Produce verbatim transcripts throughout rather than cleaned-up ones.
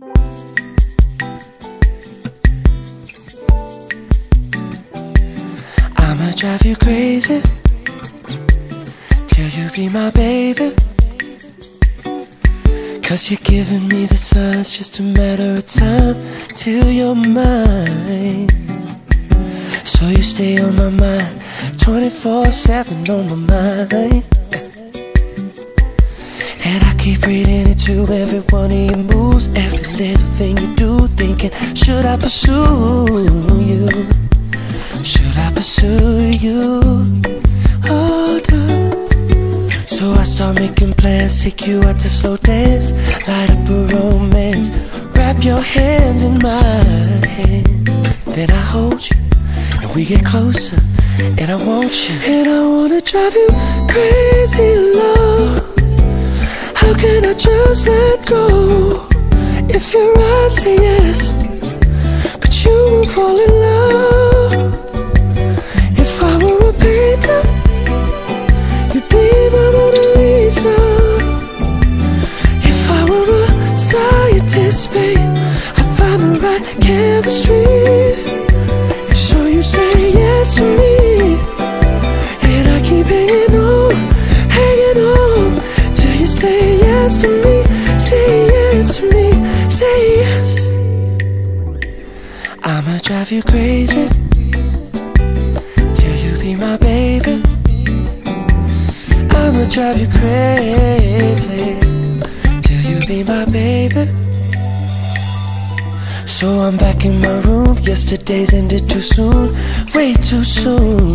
I'ma drive you crazy till you be my baby. Cause you're giving me the signs, just a matter of time till you're mine. So you stay on my mind, twenty-four seven on my mind. And I keep reading into every one of your moves, every little thing you do, thinking, should I pursue you? Should I pursue you? Oh, no. So I start making plans, take you out to slow dance, light up a romance, wrap your hands in my hands. Then I hold you, and we get closer, and I want you. And I wanna drive you crazy, love. How can I just let go? If your eyes say yes, but you won't fall in love. If I were a painter, you'd be my Mona Lisa. If I were a scientist, babe, I'd find the right chemistry. And so you say yes to me, and I keep hanging on, hanging on, till you say yes to me, say yes to me, say yes. I'ma drive you crazy till you be my baby. I'ma drive you crazy till you be my baby. So I'm back in my room, yesterday's ended too soon, way too soon.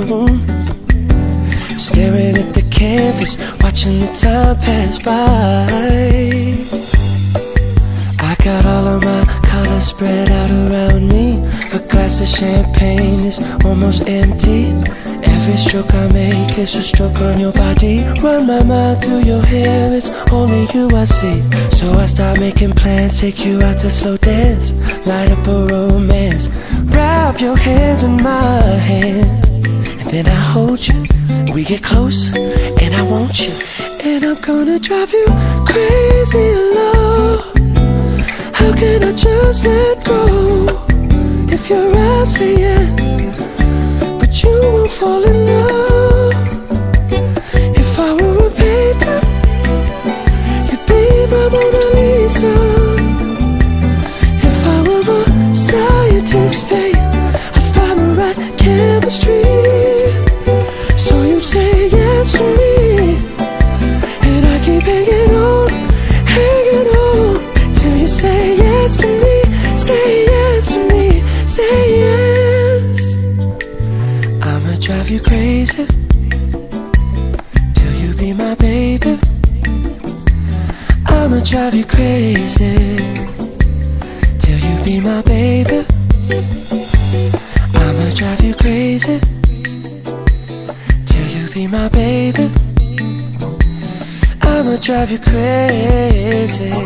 Staring at the canvas, watching the time pass by. I got all of my colors spread out around me. A glass of champagne is almost empty. Every stroke I make is a stroke on your body. Run my mind through your hair, it's only you I see. So I start making plans, take you out to slow dance, light up a romance, wrap your hands in my hands. And then I hold you, we get close, and I want you. And I'm gonna drive you crazy, love. How can I just let go? If your eyes say yes, but you won't fall in love. If I were a painter, you'd be my Mona Lisa. If I were a scientist, babe, I'd find the right chemistry. So you say yes to me, and I keep hanging on, hanging on, till you say yes to me, say yes to me, say yes. I'ma drive you crazy till you be my baby. I'ma drive you crazy till you be my baby. I'ma drive you crazy till you be my baby. I'ma drive you crazy.